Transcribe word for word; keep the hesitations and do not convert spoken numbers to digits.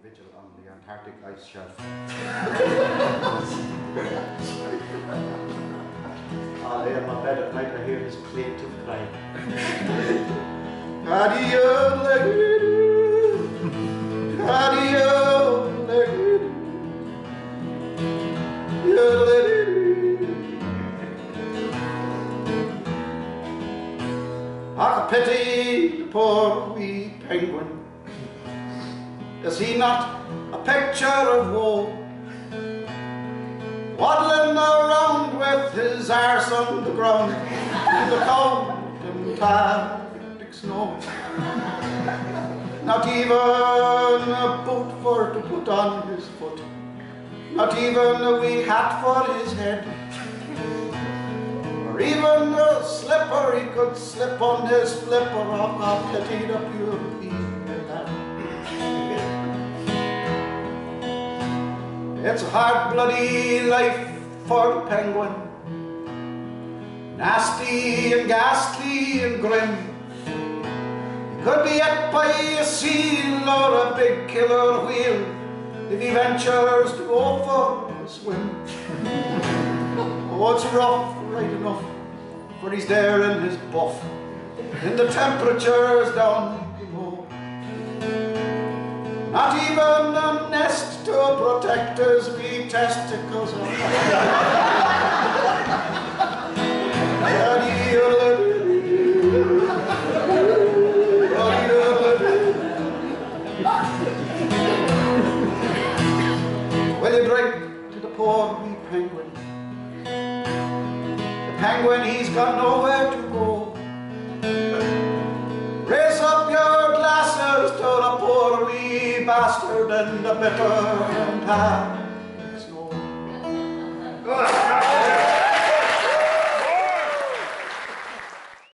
vigil on the Antarctic ice shelf. I lay in my bed at night, I hear this plaintive cry. Daddy-o-le-doo, daddy-o-le-doo, yo-le-doo. Ah, pity the poor wee penguin. Is he not a picture of woe? Waddling around with his arse on the ground in the cold and Arctic snow. Not even a boot for to put on his foot, not even a wee hat for his head, or even a slipper he could slip on his flipper off a pity the pure wee lad. It's a hard bloody life for the penguin, nasty and ghastly and grim. He could be ate by a seal or a big killer whale if he ventures to go for a swim. Oh, it's rough right enough, for he's there in his buff, and the temperature's down below. Not even a nest to protect his wee testicles. Will you drink to the poor wee penguin? The penguin, he's got nowhere to go. Raise up your glasses to the poor wee bastard in the bitter and hard.